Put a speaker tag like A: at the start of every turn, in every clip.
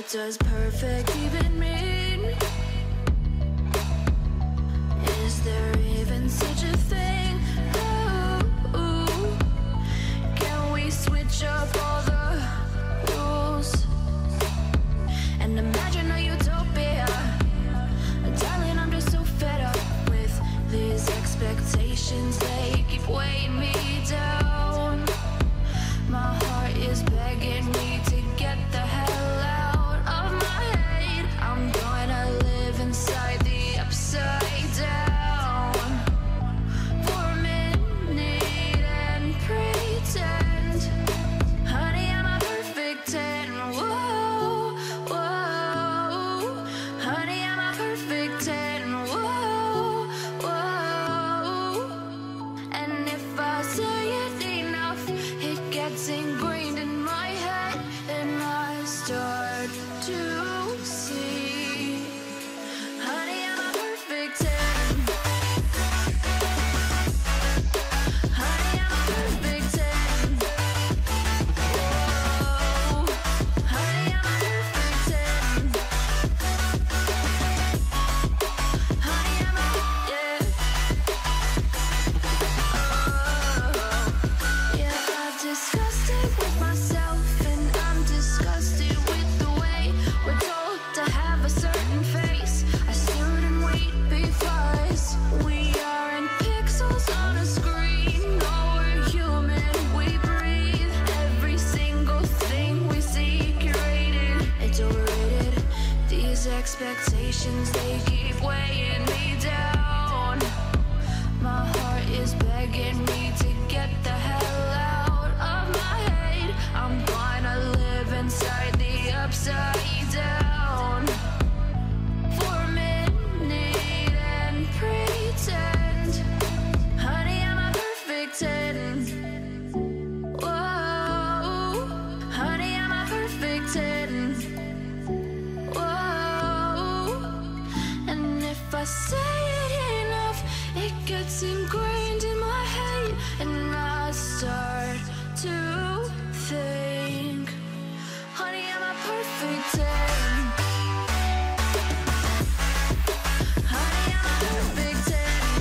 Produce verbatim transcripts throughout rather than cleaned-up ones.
A: What does perfect even mean? Is there even such a thing? Ooh, can we switch up all the rules and imagine a utopia? Darling, I'm just so fed up with these expectations. They keep weighing me down. My heart is begging me to get the hell out of my head. I'm gonna live inside the upside down for a minute and pretend, honey, I'm a perfect ten. Whoa, whoa, honey, I'm a perfect ten. Whoa, whoa, and if I say it enough, it gets ingrained in my head, and I start to see, honey, I'm a perfect ten. Honey, I'm a perfect ten. Whoa, honey, I'm a perfect ten. Honey, I'm a, yeah. Oh, yeah, I've discussed it with myself, and I'm disgusted with the way we're told to have a certain face, a certain weight, because we aren't pixels on a screen. No, we're human, we breathe. Every single thing we see curated, it's overrated. These expectations, they keep weighing me down. My heart is begging me to get the hell out of my head. I'm gonna live inside the upside down for a minute and pretend, honey, I'm a perfect ten. Whoa, honey, I'm a perfect ten. Whoa, and if I say it enough, it gets ingrained in my head, and I start to think, honey, I'm a perfect ten. Honey, I'm a perfect ten.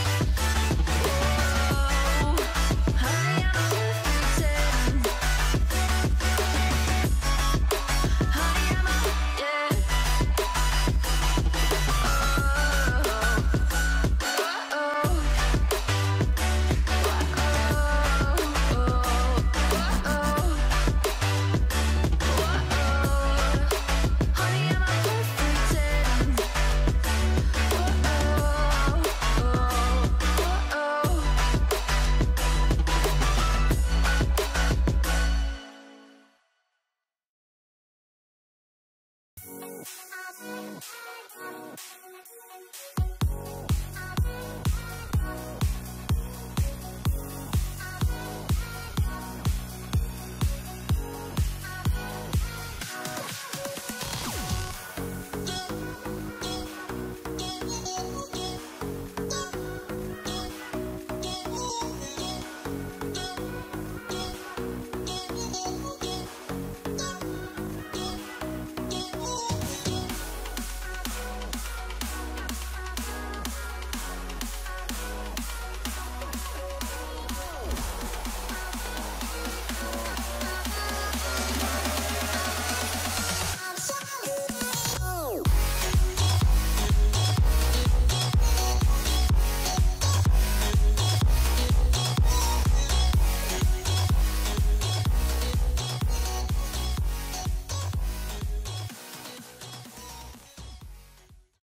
A: Whoa, honey, I'm a perfect ten. Honey, I'm a, yeah.
B: Thank you.